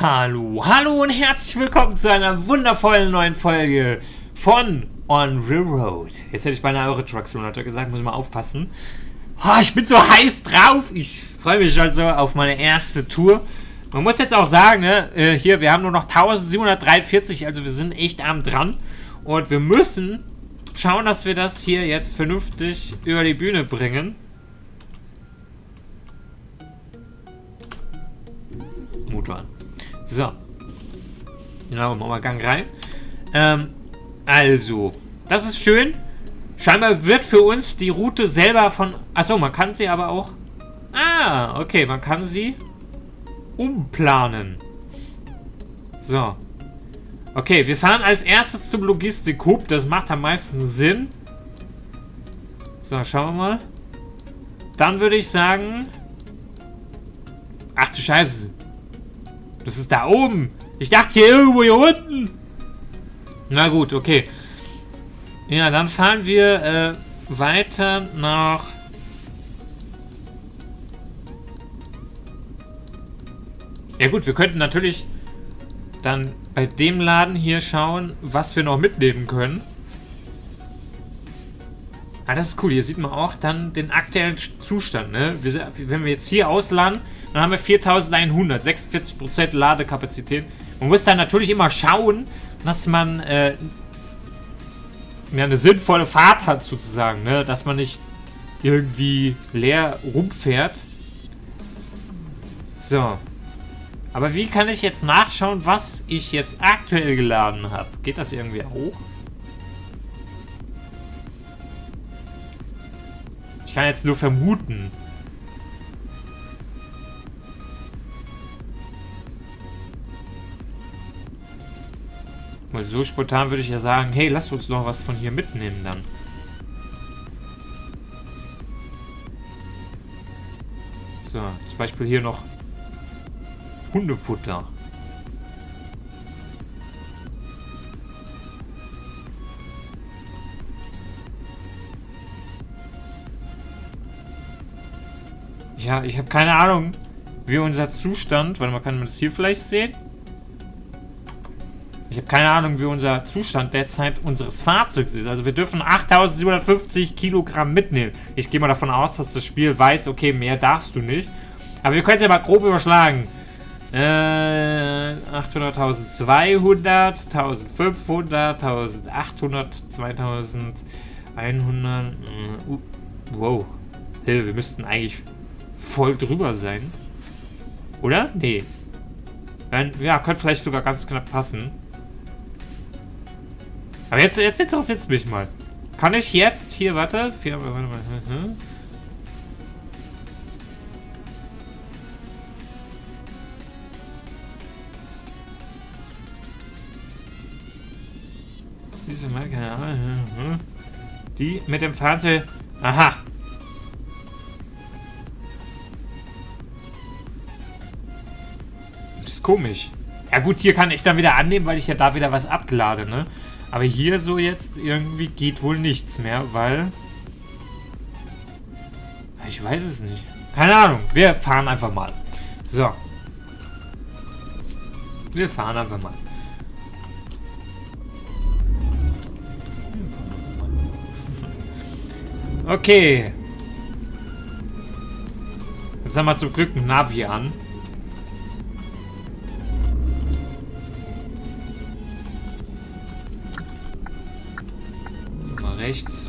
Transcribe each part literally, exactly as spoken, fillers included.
Hallo, hallo und herzlich willkommen zu einer wundervollen neuen Folge von On the Road. Jetzt hätte ich beinahe Euro Truck Simulator gesagt, muss ich mal aufpassen. Oh, ich bin so heiß drauf. Ich freue mich also auf meine erste Tour. Man muss jetzt auch sagen, ne, äh, hier, wir haben nur noch eintausendsiebenhundertdreiundvierzig, also wir sind echt arm dran. Und wir müssen schauen, dass wir das hier jetzt vernünftig über die Bühne bringen. Motor an. So. Genau, machen wir Gang rein. Ähm, also, das ist schön. Scheinbar wird für uns die Route selber von... Achso, man kann sie aber auch... Ah, okay, man kann sie umplanen. So. Okay, wir fahren als erstes zum Logistikhub. Das macht am meisten Sinn. So, schauen wir mal. Dann würde ich sagen... Ach du Scheiße. Das ist da oben. Ich dachte hier irgendwo hier unten. Na gut, okay. Ja, dann fahren wir äh, weiter nach... Ja gut, wir könnten natürlich dann bei dem Laden hier schauen, was wir noch mitnehmen können. Ah, das ist cool. Hier sieht man auch dann den aktuellen Zustand. Ne? Wir, wenn wir jetzt hier ausladen, dann haben wir viertausendeinhundert, sechsundvierzig Prozent Ladekapazität. Man muss dann natürlich immer schauen, dass man äh, ja, eine sinnvolle Fahrt hat, sozusagen. Ne? Dass man nicht irgendwie leer rumfährt. So. Aber wie kann ich jetzt nachschauen, was ich jetzt aktuell geladen habe? Geht das irgendwie auch? Ich kann jetzt nur vermuten. Weil so spontan würde ich ja sagen, hey, lass uns noch was von hier mitnehmen dann. So, zum Beispiel hier noch Hundefutter. Ja, ich habe keine Ahnung, wie unser Zustand... Warte mal, kann man das hier vielleicht sehen? Ich habe keine Ahnung, wie unser Zustand derzeit unseres Fahrzeugs ist. Also wir dürfen achttausendsiebenhundertfünfzig Kilogramm mitnehmen. Ich gehe mal davon aus, dass das Spiel weiß, okay, mehr darfst du nicht. Aber wir können es ja mal grob überschlagen. Äh, achthundert, eintausendzweihundert, eintausendfünfhundert, eintausendachthundert, zweitausendeinhundert. Uh, wow. Hey, wir müssten eigentlich voll drüber sein. Oder? Nee. Ja, könnte vielleicht sogar ganz knapp passen. Aber jetzt, jetzt interessiert es mich mal. Kann ich jetzt hier, warte, vier, warte mal. Hm. Diese mal, keine Ahnung. Hm. Die mit dem Fahrzeug. Aha. Das ist komisch. Ja gut, hier kann ich dann wieder annehmen, weil ich ja da wieder was abgelade, ne? Aber hier so jetzt irgendwie geht wohl nichts mehr, weil... Ich weiß es nicht. Keine Ahnung. Wir fahren einfach mal. So. Wir fahren einfach mal. Okay. Jetzt haben wir zum Glück ein Navi an. Mal rechts.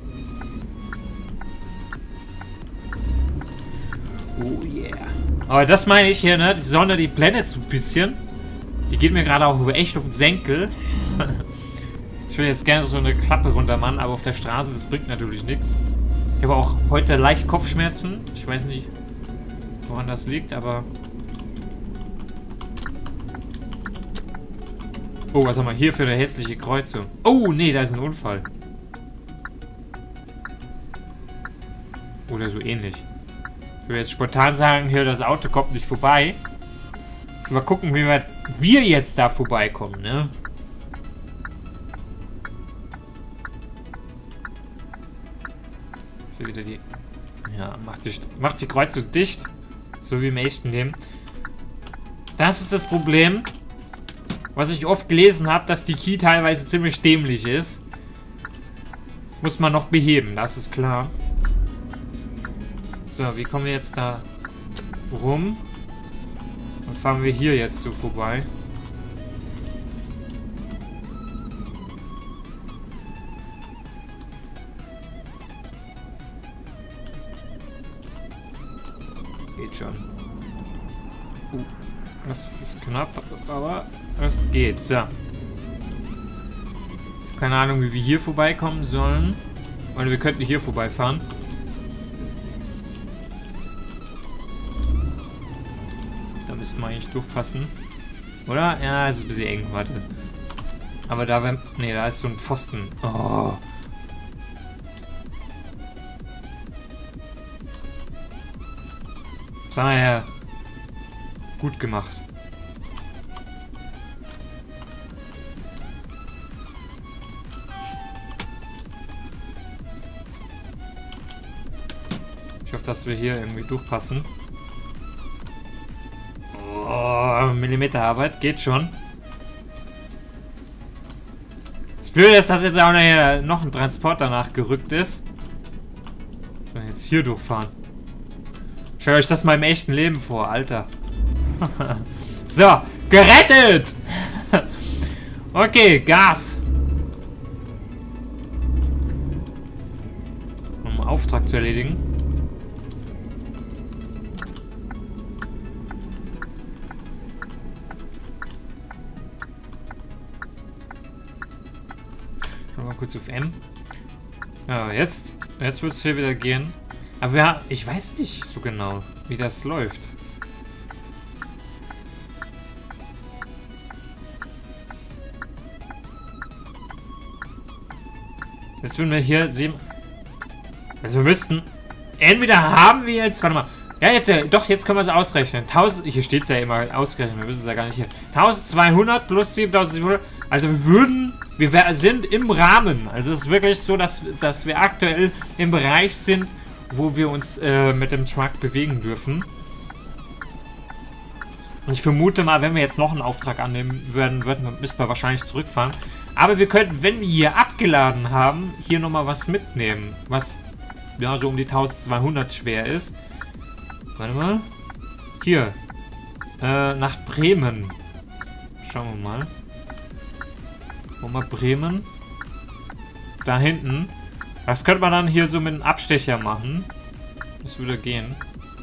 Oh yeah. Aber das meine ich hier, ne? Die Sonne, die blendet so ein bisschen. Die geht mir gerade auch echt auf den Senkel. Ich will jetzt gerne so eine Klappe runter machen, aber auf der Straße, das bringt natürlich nichts. Ich habe auch heute leicht Kopfschmerzen. Ich weiß nicht, woran das liegt, aber... Oh, was haben wir hier für eine hässliche Kreuzung? Oh, nee, da ist ein Unfall. Oder so ähnlich. Ich will jetzt spontan sagen, hier, das Auto kommt nicht vorbei. Mal gucken, wie wir, wir jetzt da vorbeikommen, ne? So wieder die... Ja, macht die, macht die Kreuzung dicht. So wie im echten Leben. Das ist das Problem, was ich oft gelesen habe, dass die Key teilweise ziemlich dämlich ist. Muss man noch beheben, das ist klar. So, wie kommen wir jetzt da rum? Und fahren wir hier jetzt so vorbei. Geht schon. Uh, das ist knapp, aber es geht. So. Keine Ahnung, wie wir hier vorbeikommen sollen. Weil wir könnten hier vorbeifahren. Da müssten wir eigentlich durchpassen. Oder? Ja, es ist ein bisschen eng. Warte. Aber da wäre... Ne, da ist so ein Pfosten. Oh. Daher gut gemacht. Ich hoffe, dass wir hier irgendwie durchpassen. Oh, Millimeterarbeit, geht schon. Das Blöde ist, dass jetzt auch noch ein Transport danach gerückt ist. Dass wir jetzt hier durchfahren. Stellt euch das mal im echten Leben vor, Alter. So, gerettet! Okay, Gas. Um einen Auftrag zu erledigen. Mal kurz auf M. Ja, jetzt, jetzt wird es hier wieder gehen. Aber ja, ich weiß nicht so genau, wie das läuft. Jetzt würden wir hier sehen. Also wir müssten. Entweder haben wir jetzt. Warte mal. Ja, jetzt ja. Doch, jetzt können wir es ausrechnen. tausend. Hier steht es ja immer ausgerechnet. Wir wissen es ja gar nicht hier. eintausendzweihundert plus siebentausendsiebenhundert. Also wir würden. Wir sind im Rahmen. Also es ist wirklich so, dass, dass wir aktuell im Bereich sind, wo wir uns äh, mit dem Truck bewegen dürfen. Und ich vermute mal, wenn wir jetzt noch einen Auftrag annehmen würden, würden müssten wir wahrscheinlich zurückfahren. Aber wir könnten, wenn wir hier abgeladen haben, hier nochmal was mitnehmen. Was ja so um die eintausendzweihundert schwer ist. Warte mal. Hier. Äh, nach Bremen. Schauen wir mal. Wo mal Bremen. Da hinten. Das könnte man dann hier so mit einem Abstecher machen. Das würde gehen.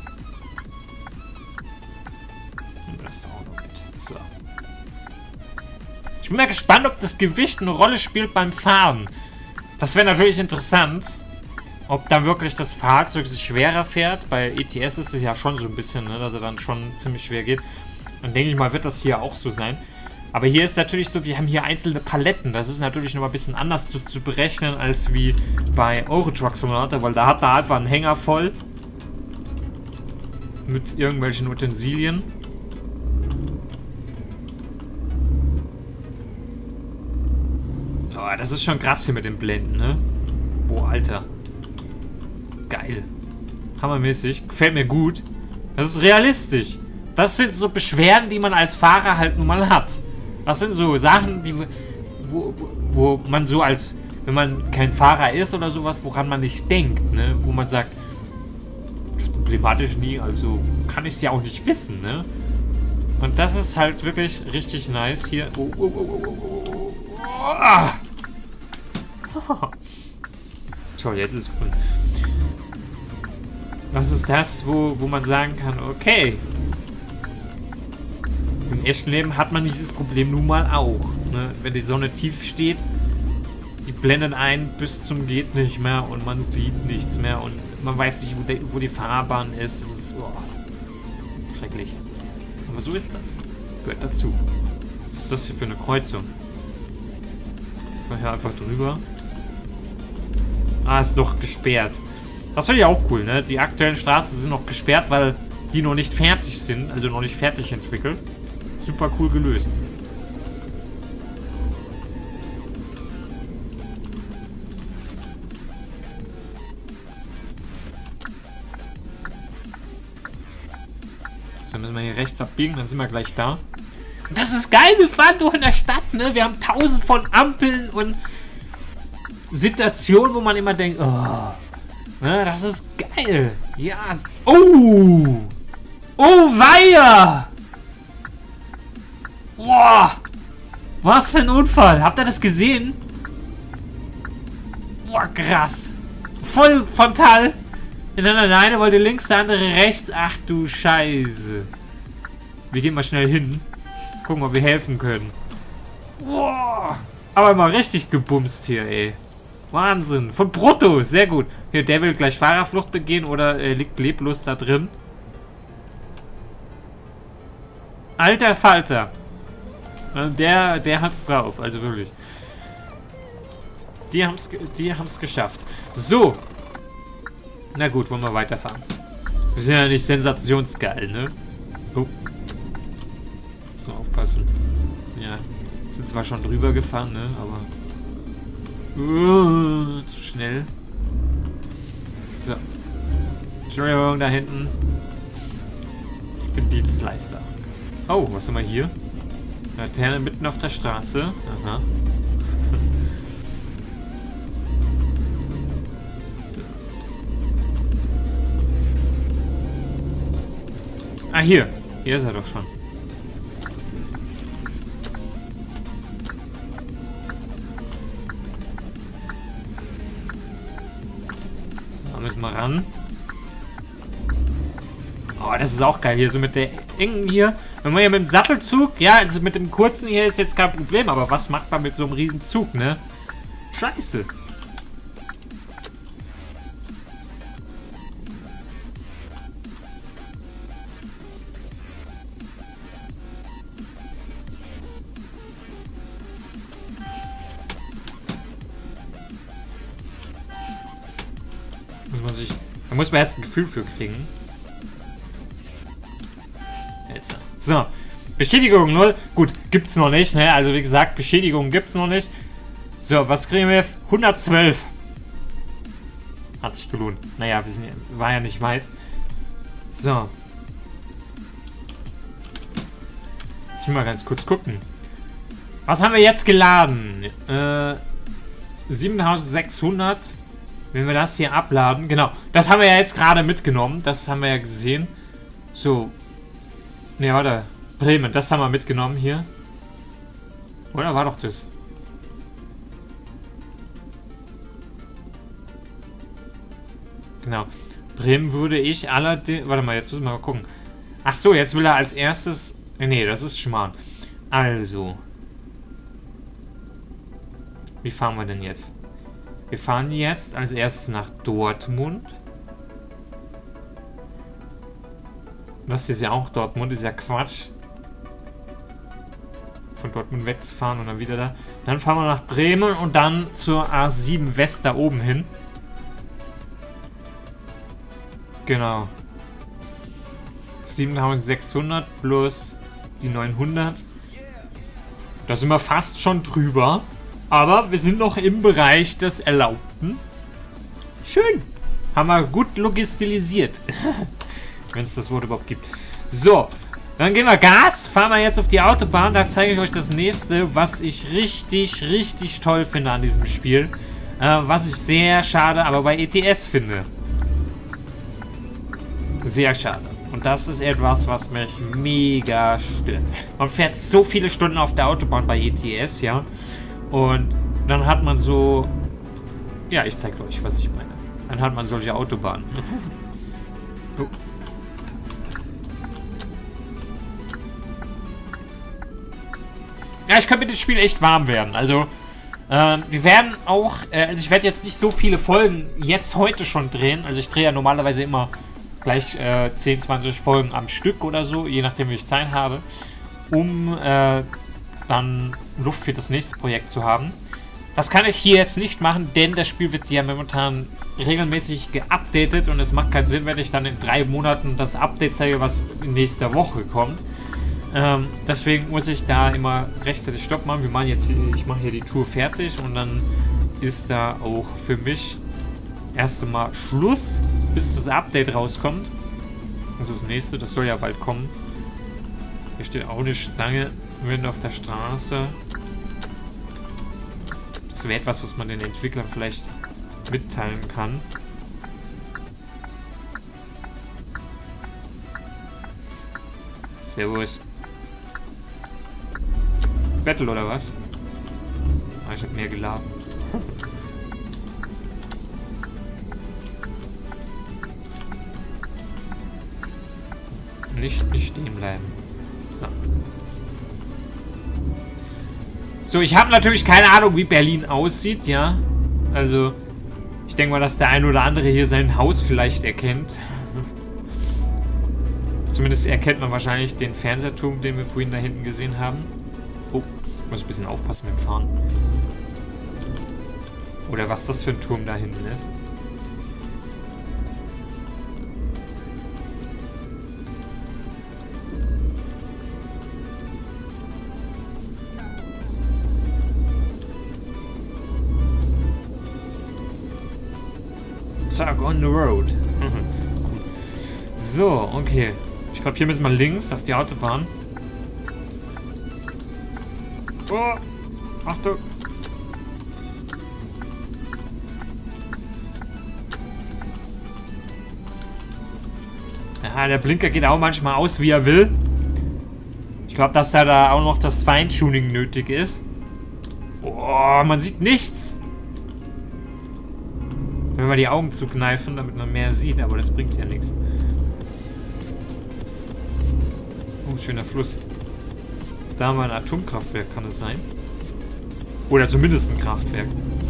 Das auch noch mit. So. Ich bin mal gespannt, ob das Gewicht eine Rolle spielt beim Fahren. Das wäre natürlich interessant. Ob dann wirklich das Fahrzeug sich schwerer fährt. Bei E T S ist es ja schon so ein bisschen, ne, dass er dann schon ziemlich schwer geht. Und denke ich mal, wird das hier auch so sein. Aber hier ist natürlich so, wir haben hier einzelne Paletten. Das ist natürlich noch mal ein bisschen anders zu, zu berechnen, als wie bei Euro Truck Simulator, weil da hat er einfach einen Hänger voll. Mit irgendwelchen Utensilien. Oh, das ist schon krass hier mit den Blenden, ne? Boah, Alter. Geil. Hammermäßig. Gefällt mir gut. Das ist realistisch. Das sind so Beschwerden, die man als Fahrer halt nun mal hat. Das sind so Sachen, die wo, wo man so als, wenn man kein Fahrer ist oder sowas, woran man nicht denkt, ne? Wo man sagt, das ist problematisch nie, also kann ich es ja auch nicht wissen, ne? Und das ist halt wirklich richtig nice hier. Oh, oh, oh, oh, oh, oh. Ah. Toll, jetzt ist cool. Was ist das, wo, wo man sagen kann, okay. Im echten Leben hat man dieses Problem nun mal auch. Ne? Wenn die Sonne tief steht, die blenden ein bis zum geht nicht mehr und man sieht nichts mehr und man weiß nicht, wo, de, wo die Fahrbahn ist. Das ist oh, schrecklich. Aber so ist das. Gehört dazu. Was ist das hier für eine Kreuzung? Ich mach hier einfach drüber. Ah, ist noch gesperrt. Das finde ich auch cool, ne? Die aktuellen Straßen sind noch gesperrt, weil die noch nicht fertig sind, also noch nicht fertig entwickelt. Super cool gelöst. So, müssen wir hier rechts abbiegen, dann sind wir gleich da. Und das ist geil, wir fahren durch in der Stadt, ne? Wir haben tausend von Ampeln und Situationen, wo man immer denkt, oh, ne, das ist geil. Ja. Oh! Oh, weia! Boah! Was für ein Unfall! Habt ihr das gesehen? Boah, krass! Voll frontal! Der eine wollte links, der andere rechts. Ach du Scheiße! Wir gehen mal schnell hin. Gucken, ob wir helfen können. Boah! Aber mal richtig gebumst hier, ey. Wahnsinn! Von Brutto! Sehr gut! Hier, der will gleich Fahrerflucht begehen oder er liegt leblos da drin. Alter Falter! Der, der hat's drauf, also wirklich. Die haben's, die haben's geschafft. So. Na gut, wollen wir weiterfahren. Wir sind ja nicht sensationsgeil, ne? Oh. So, aufpassen. Sind ja, sind zwar schon drüber gefahren, ne? Aber... Uh, zu schnell. So. Entschuldigung, da hinten. Ich bin Dienstleister. Oh, was haben wir hier? Laterne mitten auf der Straße. Aha. So. Ah, hier. Hier ist er doch schon. Da müssen wir ran. Oh, das ist auch geil hier, so mit der engen hier. Wenn man hier mit dem Sattelzug, ja, also mit dem kurzen hier ist jetzt kein Problem, aber was macht man mit so einem riesen Zug, ne? Scheiße. Muss man sich, da muss man erst ein Gefühl für kriegen. Jetzt. So, Bestätigung null. Gut, gibt's noch nicht, ne? Also wie gesagt, Bestätigung gibt's noch nicht. So, was kriegen wir? hundertzwölf. Hat sich gelohnt. Naja, wir sind ja, war ja nicht weit. So. Ich will mal ganz kurz gucken. Was haben wir jetzt geladen? Äh, siebentausendsechshundert. Wenn wir das hier abladen. Genau, das haben wir ja jetzt gerade mitgenommen. Das haben wir ja gesehen. So. Ne, warte. Bremen, das haben wir mitgenommen hier. Oder war doch das? Genau. Bremen würde ich allerdings... Warte mal, jetzt müssen wir mal gucken. Ach so, jetzt will er als erstes... Ne, das ist Schmarrn. Also. Wie fahren wir denn jetzt? Wir fahren jetzt als erstes nach Dortmund. Das ist ja auch Dortmund, ist ja Quatsch. Von Dortmund wegzufahren und dann wieder da. Dann fahren wir nach Bremen und dann zur A sieben West da oben hin. Genau. siebentausendsechshundert plus die neunhundert. Da sind wir fast schon drüber. Aber wir sind noch im Bereich des Erlaubten. Schön. Haben wir gut logistilisiert. Wenn es das Wort überhaupt gibt. So. Dann gehen wir Gas. Fahren wir jetzt auf die Autobahn. Da zeige ich euch das nächste, was ich richtig, richtig toll finde an diesem Spiel. Äh, was ich sehr schade, aber bei E T S finde. Sehr schade. Und das ist etwas, was mich mega stört. Man fährt so viele Stunden auf der Autobahn bei E T S, ja. Und dann hat man so... Ja, ich zeige euch, was ich meine. Dann hat man solche Autobahnen. Oh. Ja, ich könnte mit dem Spiel echt warm werden. Also, äh, wir werden auch... Äh, also ich werde jetzt nicht so viele Folgen jetzt heute schon drehen. Also ich drehe ja normalerweise immer gleich äh, zehn, zwanzig Folgen am Stück oder so. Je nachdem, wie ich Zeit habe. Um... Äh, dann Luft für das nächste Projekt zu haben. Das kann ich hier jetzt nicht machen, denn das Spiel wird ja momentan regelmäßig geupdatet und es macht keinen Sinn, wenn ich dann in drei Monaten das Update zeige, was in nächster Woche kommt. Ähm, deswegen muss ich da immer rechtzeitig Stopp machen. Wir machen jetzt, ich mache hier die Tour fertig und dann ist da auch für mich erst einmal Schluss, bis das Update rauskommt. Das ist das nächste. Das soll ja bald kommen. Hier steht auch eine Stange mitten auf der Straße. Das wäre etwas, was man den Entwicklern vielleicht mitteilen kann. Servus. Battle oder was? Ah, ich habe mehr geladen. Nicht, nicht stehen bleiben. So. So, ich habe natürlich keine Ahnung, wie Berlin aussieht, ja. Also, ich denke mal, dass der ein oder andere hier sein Haus vielleicht erkennt. Zumindest erkennt man wahrscheinlich den Fernsehturm, den wir vorhin da hinten gesehen haben. Oh, ich muss ein bisschen aufpassen mit dem Fahren. Oder was das für ein Turm da hinten ist. Suck on the road. So, okay. Ich glaube, hier müssen wir links auf die Autobahn. Oh, Achtung. Ja, der Blinker geht auch manchmal aus, wie er will. Ich glaube, dass da, da auch noch das Feintuning nötig ist. Oh, man sieht nichts. Wenn wir die Augen zukneifen, damit man mehr sieht, aber das bringt ja nichts. Oh, schöner Fluss. Da haben wir ein Atomkraftwerk, kann es sein? Oder zumindest ein Kraftwerk.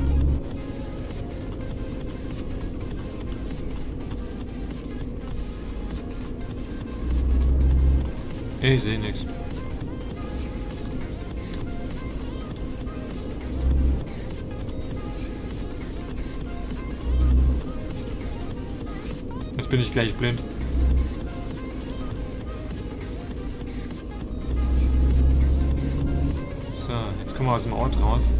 Ich sehe nichts. Jetzt bin ich gleich blind. So, jetzt kommen wir aus dem Ort raus.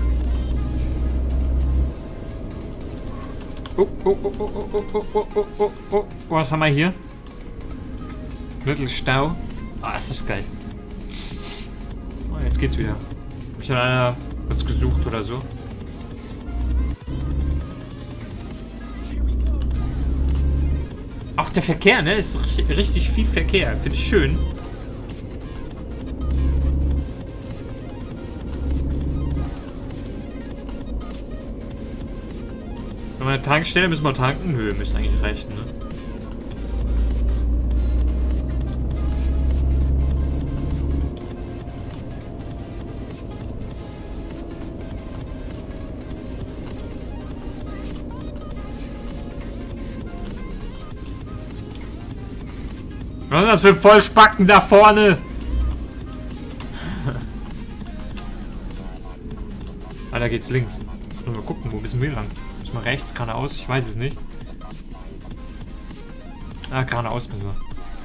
Oh, oh, oh, oh, oh, oh, oh, oh, oh, oh, oh. Was haben wir hier? Mittelstau. Ah, ist das geil. Oh, jetzt geht's wieder. Hab ich dann einer was gesucht oder so? Auch der Verkehr, ne? Ist richtig viel Verkehr. Finde ich schön. Wenn wir eine Tankstelle müssen wir tanken. Nö, müsste eigentlich reichen, ne? Was ist das für ein Vollspacken da vorne? Ah, da geht's links. Mal gucken, wo müssen wir lang? Müssen wir rechts, geradeaus? Ich weiß es nicht. Ah, geradeaus müssen wir.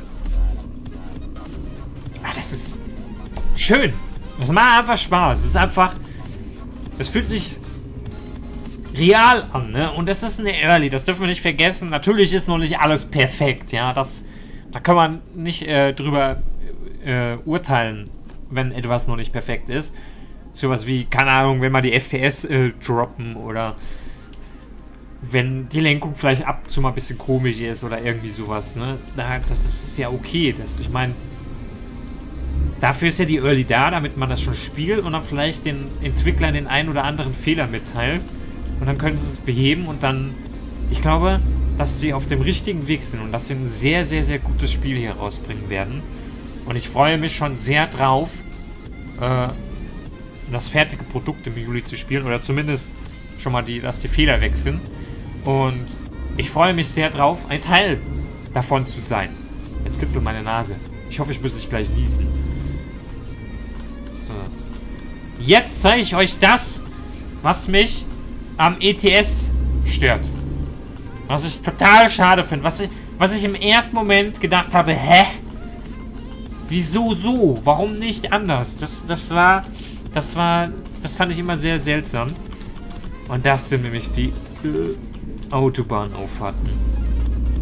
Ah, das ist schön. Das macht einfach Spaß. Es ist einfach... Es fühlt sich real an, ne? Und das ist eine Early, das dürfen wir nicht vergessen. Natürlich ist noch nicht alles perfekt, ja. Das... Da kann man nicht äh, drüber äh, urteilen, wenn etwas noch nicht perfekt ist. Sowas wie, keine Ahnung, wenn mal die F P S äh, droppen oder wenn die Lenkung vielleicht ab und zu mal ein bisschen komisch ist oder irgendwie sowas. Ne? Das, das ist ja okay. Das, ich meine, dafür ist ja die Early da, damit man das schon spielt und dann vielleicht den Entwicklern den einen oder anderen Fehler mitteilt. Und dann können sie es beheben und dann, ich glaube... dass sie auf dem richtigen Weg sind und dass sie ein sehr, sehr, sehr gutes Spiel hier rausbringen werden. Und ich freue mich schon sehr drauf, äh, das fertige Produkt im Juli zu spielen oder zumindest schon mal, die, dass die Fehler weg sind. Und ich freue mich sehr drauf, ein Teil davon zu sein. Jetzt kitzelt meine Nase. Ich hoffe, ich muss nicht gleich niesen. So. Jetzt zeige ich euch das, was mich am E T S stört. Was ich total schade finde. Was ich, was ich im ersten Moment gedacht habe, hä? Wieso so? Warum nicht anders? Das, das war, das war, das fand ich immer sehr seltsam. Und das sind nämlich die äh, Autobahnauffahrten.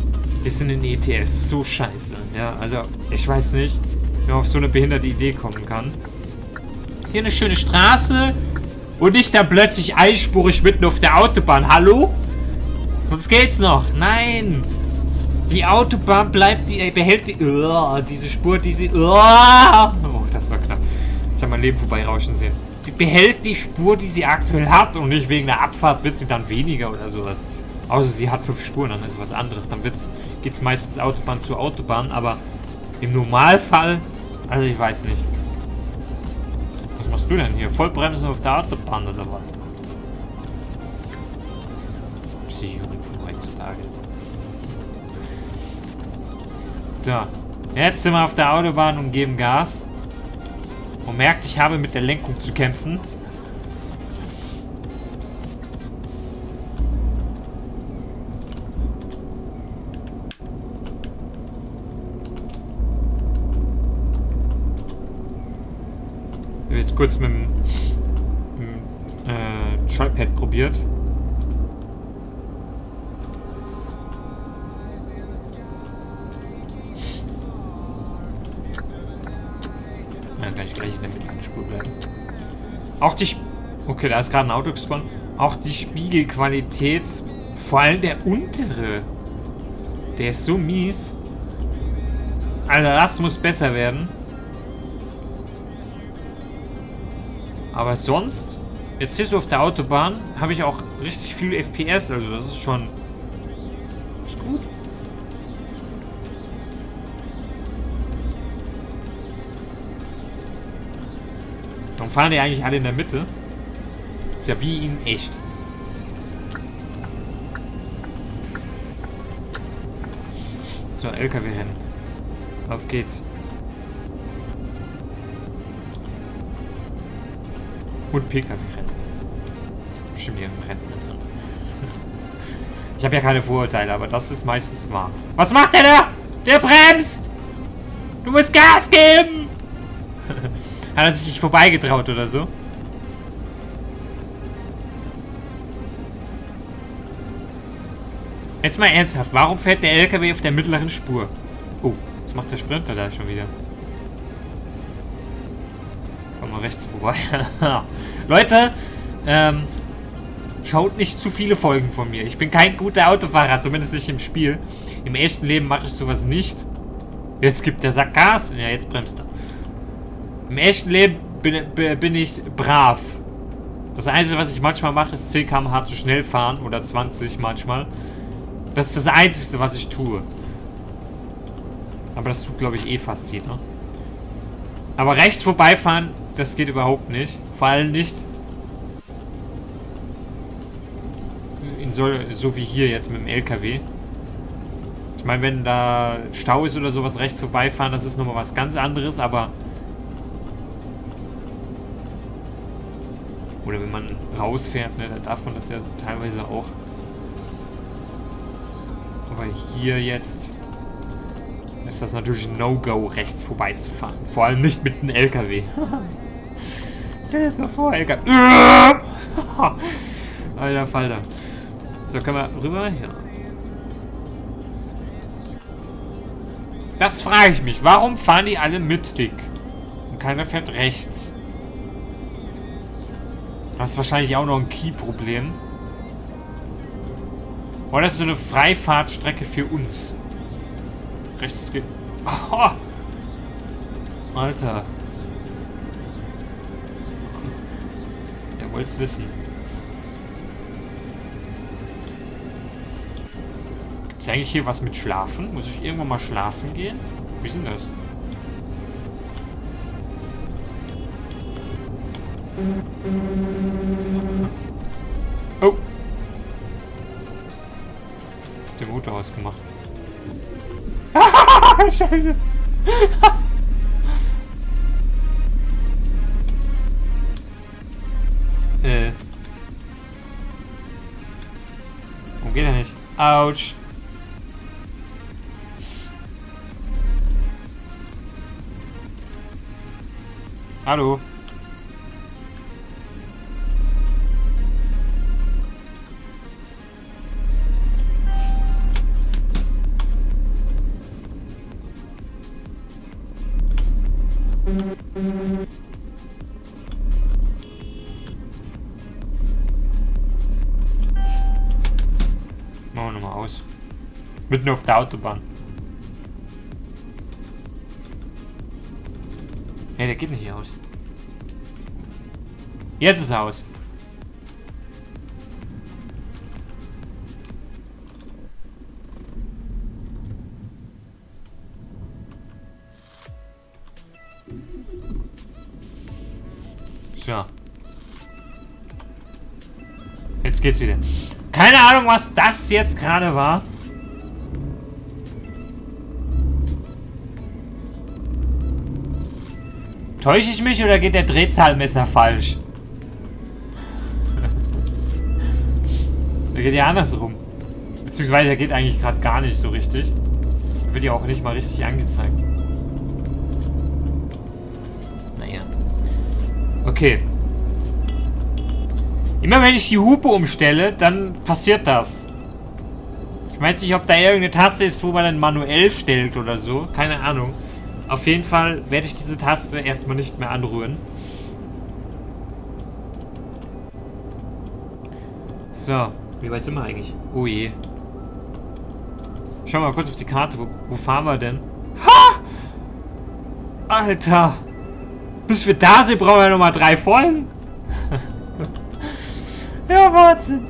Die sind in E T S so scheiße. Ja, also ich weiß nicht, wie man auf so eine behinderte Idee kommen kann. Hier eine schöne Straße und nicht dann plötzlich einspurig mitten auf der Autobahn. Hallo? Sonst geht's noch. Nein. Die Autobahn bleibt, die behält die, uh, diese Spur, die sie... Uh, oh, das war knapp. Ich habe mein Leben vorbeirauschen sehen. Die behält die Spur, die sie aktuell hat und nicht wegen der Abfahrt wird sie dann weniger oder sowas. Außer sie hat fünf Spuren, dann ist es was anderes. Dann geht es meistens Autobahn zu Autobahn, aber im Normalfall, also ich weiß nicht. Was machst du denn hier? Vollbremsen auf der Autobahn oder was? Psychorik von heutzutage. So, jetzt sind wir auf der Autobahn und geben Gas. Und merkt, ich habe mit der Lenkung zu kämpfen. Ich habe jetzt kurz mit dem, mit dem äh, Joypad probiert. Dann kann ich gleich in der mittleren Spur bleiben. Auch die... Sp okay, da ist gerade ein Auto gespawnt. Auch die Spiegelqualität, vor allem der untere, der ist so mies. Also das muss besser werden. Aber sonst, jetzt hier so auf der Autobahn, habe ich auch richtig viel F P S. Also das ist schon... Ist gut. Warum fahren die eigentlich alle in der Mitte? Ist ja wie in echt. So, L K W-Rennen. Auf geht's. Und P K W-Rennen. Das ist bestimmt hier ein Rennen drin. Ich habe ja keine Vorurteile, aber das ist meistens wahr. Was macht der da? Der bremst! Du musst Gas geben! Hat er sich nicht vorbeigetraut oder so? Jetzt mal ernsthaft, warum fährt der L K W auf der mittleren Spur? Oh, was macht der Sprinter da schon wieder? Komm mal rechts vorbei. Leute, ähm, schaut nicht zu viele Folgen von mir. Ich bin kein guter Autofahrer, zumindest nicht im Spiel. Im echten Leben mache ich sowas nicht. Jetzt gibt der Sack Gas. Ja, jetzt bremst er. Im echten Leben bin, bin ich brav. Das Einzige, was ich manchmal mache, ist zehn Kilometer pro Stunde zu schnell fahren. Oder zwanzig manchmal. Das ist das Einzige, was ich tue. Aber das tut, glaube ich, eh fast jeder. Aber rechts vorbeifahren, das geht überhaupt nicht. Vor allem nicht in so, so wie hier jetzt mit dem L K W. Ich meine, wenn da Stau ist oder sowas, rechts vorbeifahren, das ist nochmal was ganz anderes, aber... Oder wenn man rausfährt, ne, da darf man das ja teilweise auch. Aber hier jetzt ist das natürlich ein No-Go, rechts vorbeizufahren. Vor allem nicht mit einem L K W. Stell dir das mal vor, L K W. Alter Falter. So, können wir rüber? Ja. Das frage ich mich. Warum fahren die alle mittig? Und keiner fährt rechts. Das ist wahrscheinlich auch noch ein Key-Problem. Oder das ist so eine Freifahrtstrecke für uns. Rechts geht... Oh. Alter. Der wollte es wissen. Gibt es eigentlich hier was mit Schlafen? Muss ich irgendwann mal schlafen gehen? Wie ist denn das? Oh. Den Motor ausgemacht. Scheiße. äh. Warum geht er nicht? Autsch. Hallo. Machen wir nochmal aus. Mitten auf der Autobahn. Ja, der geht nicht hier aus. Jetzt ist er aus. So. Jetzt geht's wieder. Keine Ahnung, was das jetzt gerade war. Täusche ich mich oder geht der Drehzahlmesser falsch? Der geht ja andersrum. Beziehungsweise der geht eigentlich gerade gar nicht so richtig. Wird ja auch nicht mal richtig angezeigt. Naja. Okay. Immer wenn ich die Hupe umstelle, dann passiert das. Ich weiß nicht, ob da irgendeine Taste ist, wo man dann manuell stellt oder so. Keine Ahnung. Auf jeden Fall werde ich diese Taste erstmal nicht mehr anrühren. So, wie weit sind wir eigentlich? Oh je. Schauen wir mal kurz auf die Karte. Wo, wo fahren wir denn? Ha! Alter! Bis wir da sind, brauchen wir nochmal drei Folgen. Ja, Wahnsinn.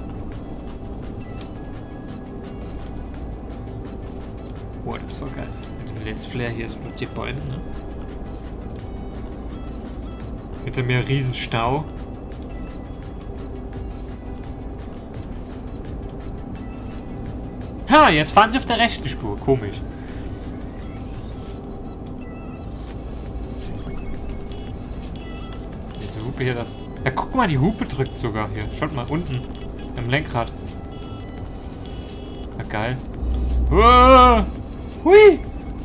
Boah, das war geil. Mit dem Lens Flare hier so durch die Bäume, ne? Hinter mir ein Riesenstau. Ha, jetzt fahren sie auf der rechten Spur. Komisch. Diese Hupe hier, das... Ja, guck mal, die Hupe drückt sogar hier. Schaut mal, unten. Im Lenkrad. Ja, geil. Oh, hui!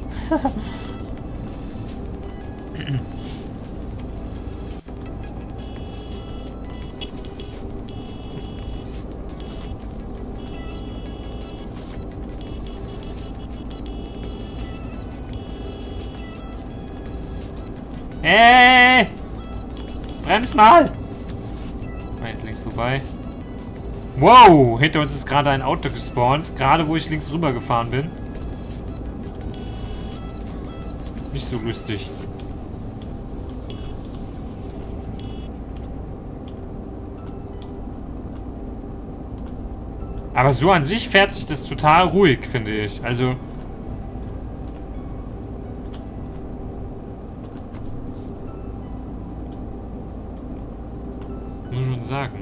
Hey! Brems mal! Jetzt links vorbei. Wow! Hinter uns ist gerade ein Auto gespawnt. Gerade wo ich links rüber gefahren bin. Nicht so lustig. Aber so an sich fährt sich das total ruhig, finde ich. Also... muss schon sagen.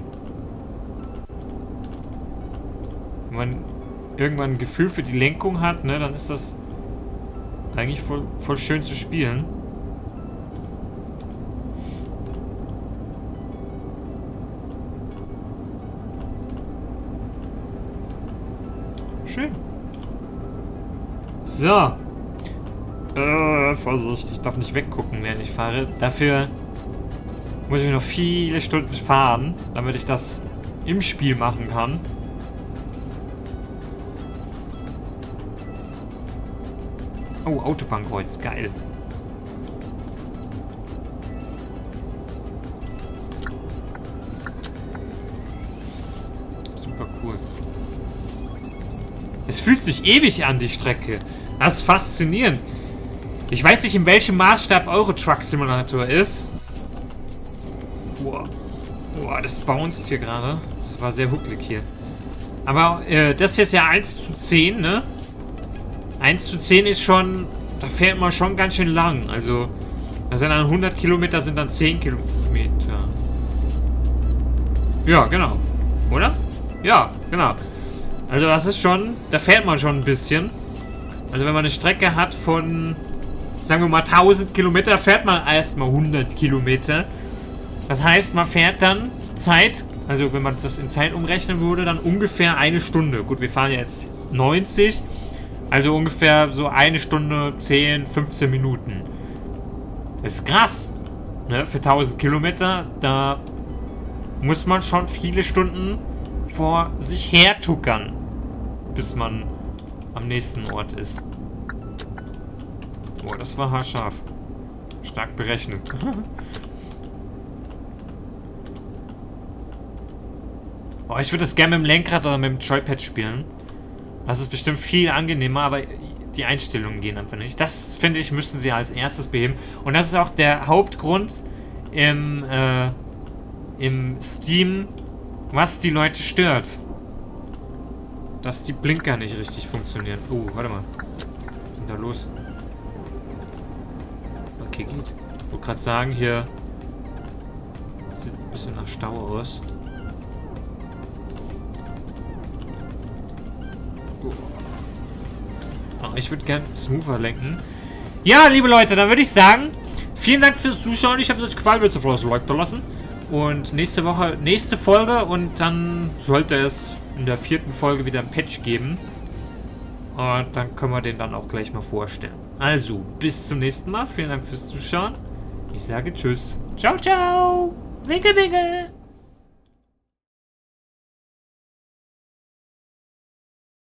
Wenn man irgendwann ein Gefühl für die Lenkung hat, ne, dann ist das eigentlich voll, voll schön zu spielen. Schön. So. Äh, Vorsicht, ich darf nicht weggucken, während ich fahre. Dafür muss ich noch viele Stunden fahren, damit ich das im Spiel machen kann. Oh, Autobahnkreuz, geil. Super cool. Es fühlt sich ewig an, die Strecke. Das ist faszinierend. Ich weiß nicht, in welchem Maßstab Euro Truck Simulator ist. Boah. Boah, das bounced hier gerade. Das war sehr hucklig hier. Aber äh, das hier ist ja eins zu zehn, ne? eins zu zehn ist schon... Da fährt man schon ganz schön lang. Also, das sind dann hundert Kilometer, sind dann zehn Kilometer. Ja, genau. Oder? Ja, genau. Also das ist schon... Da fährt man schon ein bisschen. Also wenn man eine Strecke hat von... sagen wir mal tausend Kilometer, fährt man erstmal hundert Kilometer. Das heißt, man fährt dann Zeit... Also wenn man das in Zeit umrechnen würde, dann ungefähr eine Stunde. Gut, wir fahren jetzt neunzig. Also ungefähr so eine Stunde, zehn, fünfzehn Minuten. Das ist krass. Ne? Für tausend Kilometer, da muss man schon viele Stunden vor sich her tuckern, bis man am nächsten Ort ist. Boah, das war haarscharf. Stark berechnet. Oh, ich würde das gerne mit dem Lenkrad oder mit dem Joypad spielen. Das ist bestimmt viel angenehmer, aber die Einstellungen gehen einfach nicht. Das, finde ich, müssten sie als erstes beheben. Und das ist auch der Hauptgrund im, äh, im Steam, was die Leute stört. Dass die Blinker nicht richtig funktionieren. Oh, warte mal. Was ist denn da los? Okay, geht. Ich wollte gerade sagen, hier sieht ein bisschen nach Stau aus. Oh, ich würde gern smoother lenken. Ja, liebe Leute, dann würde ich sagen, vielen Dank fürs Zuschauen. Ich hoffe, es hat euch gefallen. Bitte das Like da lassen. Und nächste Woche, nächste Folge und dann sollte es in der vierten Folge wieder ein Patch geben. Und dann können wir den dann auch gleich mal vorstellen. Also, bis zum nächsten Mal. Vielen Dank fürs Zuschauen. Ich sage Tschüss. Ciao, ciao. Winke, winke.